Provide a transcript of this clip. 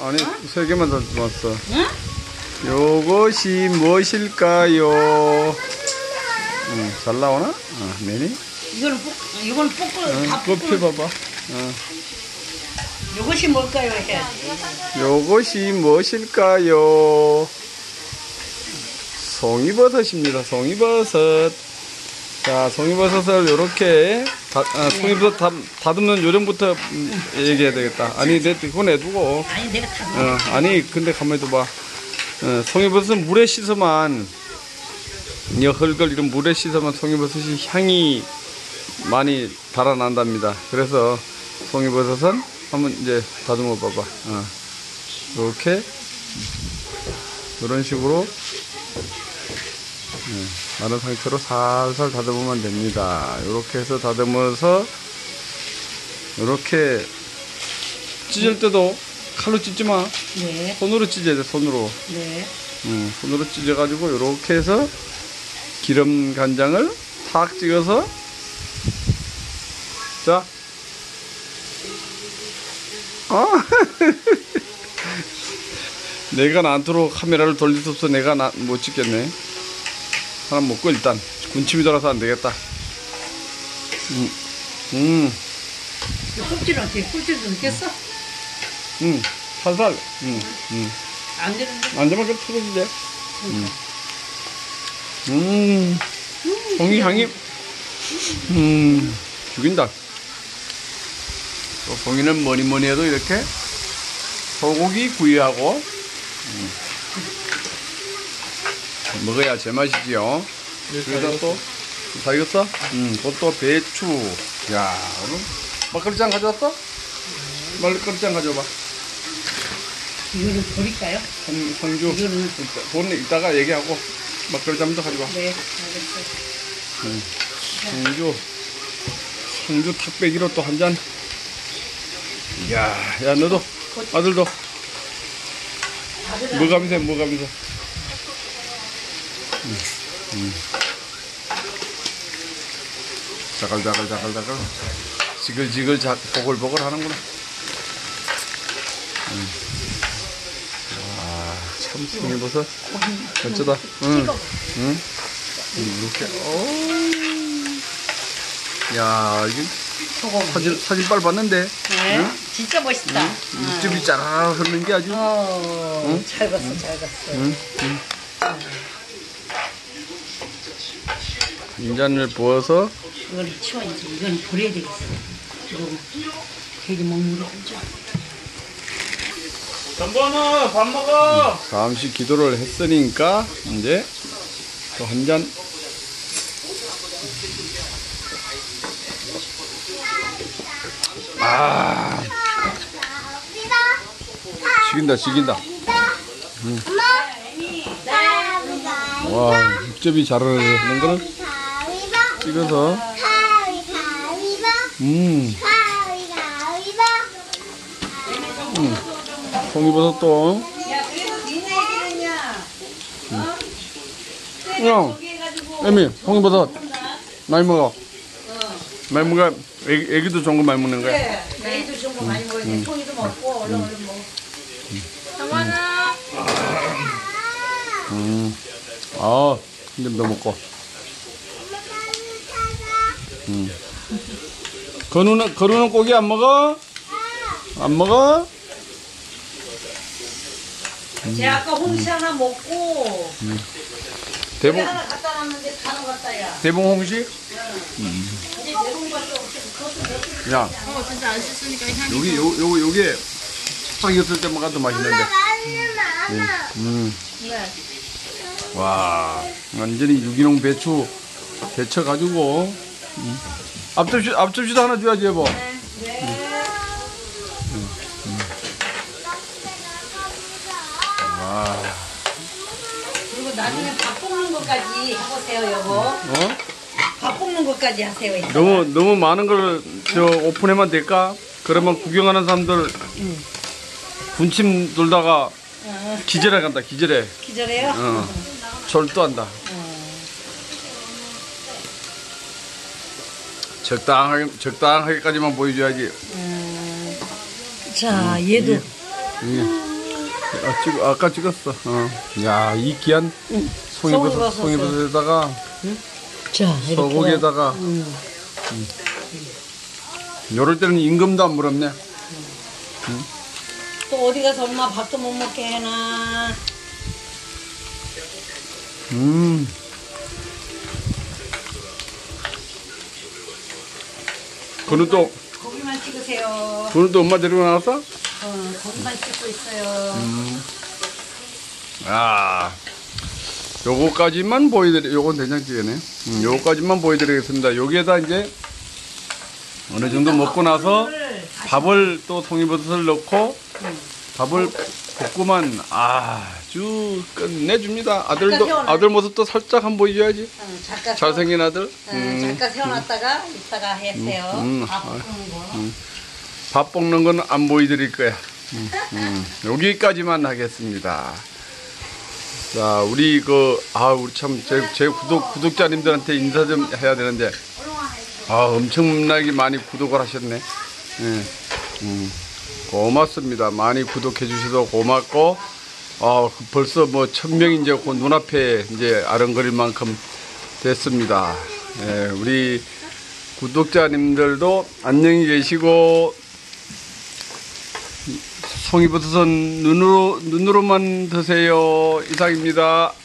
아니, 어? 3개만 담았어. 응? 요것이 무엇일까요? 잘 나오나? 면이? 이거는 볶고 밥 그거 볶고. 펴봐봐. 이것이 뭘까요? 해야지. 요것이 무엇일까요? 송이버섯입니다. 송이버섯. 자, 송이버섯을 요렇게 송이버섯 다듬는 요령부터 얘기해야 되겠다. 아니, 그거 내두고. 아니 내가 다. 아니, 근데 가만히 둬봐. 송이버섯은 물에 씻어만, 헐걸 이런 물에 씻어만 송이버섯이 향이 많이 달아난답니다. 그래서 송이버섯은 한번 이제 다듬어 봐봐. 이렇게 이런 식으로 마른 상태로 살살 다듬으면 됩니다. 이렇게 해서 다듬어서 이렇게 찢을 때도 칼로 찢지 마. 네. 손으로 찢어야 돼. 손으로. 네. 손으로 찢어가지고 이렇게 해서 기름 간장을 탁 찍어서 자. 내가 나한테로 카메라를 돌릴 수 없어. 내가 못 찍겠네. 하나 먹고 일단 군침이 돌아서 안 되겠다. 껍질 어떻게 껍질도 넣겠어? 살살. 안 되는데. 안 되면 그 털어주지. 송이 향이 죽인다. 또 송이는 뭐니 해도 이렇게 소고기 구이하고 먹어야 제맛이지요. 그래서 또 다 익었어? 그것도 배추. 야, 오늘 막걸리잔 가져왔어? 막걸리잔 가져와봐. 이거는 버릴까요? 성주. 이거는 돈 이따가 얘기하고 막걸리잔부터 가져와. 네, 알겠어요. 성주 탁배기로 또 한 잔. 야, 너도 아들도 먹으면서. 자글자글 지글지글 보글보글 하는구나. 참 송이버섯 어쩌다. 이렇게. 야, 이게 사진 빨리 봤는데. 네. 응? 진짜 멋있다. 육즙이 짜라 흐르는 게 아주. 잘 봤어. 인간을 부어서. 이걸 치워야지. 이건 버려야 되겠어. 이거 되게 먹는 게 아니죠. 전번은 밥 먹어. 잠시 기도를 했으니까 이제 또 한 잔. 지긴다. 와, 육즙이 잘 흐르는 거는 찍어서. 송이버섯도. 형, 에미, 송이버섯 많이 먹어. 많이 먹어. 애기도 좋은 거 많이 먹는 거야. 네, 애기도 좋은 거 많이 먹어야 돼. 송이도 먹고 얼른 먹어. 정환아. 근데 너 먹고. 건우는 고기 안 먹어? 안 먹어? 쟤 아까 홍시 하나 먹고 대봉 하나 갖다 놨는데 다 녹았다 야. 대봉 홍시? 이제 대봉밖에 없어. 야, 진짜 안 씻으니까 향이 요게 딱 익었을 때 먹어도 맛있는데. 네. 와, 완전히 유기농 배추 데쳐가지고. 앞접시도 하나 줘야지, 여보. 와. 그리고 나중에 밥 볶는 것까지 해보세요, 여보. 밥 볶는 것까지 하세요. 이제. 너무 많은 걸 오픈하면 될까? 그러면 구경하는 사람들 군침 돌다가 기절해 간다. 기절해. 기절해요? 절도한다. 적당하게까지만 보여줘야지. 자, 얘도. 아까 찍었어. 야, 이 귀한 송이버섯에다가 자, 이렇게. 소고기에다가 요럴 때는 임금도 안 물었네. 또 어디 가서 엄마 밥도 못 먹게 해놔. 그는 또 고기만 찍으세요. 엄마 데리고 나왔어? 고기만 찍고 있어요. 아, 요거까지만 요건 된장찌개네. 요거까지만 보여드리겠습니다. 여기에다 이제 어느 정도 먹고 나서 밥을 또 송이버섯을 넣고 밥을 볶으면 아주 끝내줍니다. 아들 모습도 살짝 한번 보여줘야지. 잠깐 잘생긴 아들. 잠깐 세워놨다가 이따가 했어요. 밥 볶는 거. 밥 볶는 건 안 보여드릴 거야. 여기까지만 하겠습니다. 자, 우리 우리 참 제 구독자님들한테 인사 좀 해야 되는데, 엄청나게 많이 구독을 하셨네. 고맙습니다. 많이 구독해 주셔서 고맙고, 벌써 뭐 1000명이 이제 그 눈앞에 이제 아른거릴 만큼 됐습니다. 우리 구독자님들도 안녕히 계시고, 송이버섯은 눈으로만 드세요. 이상입니다.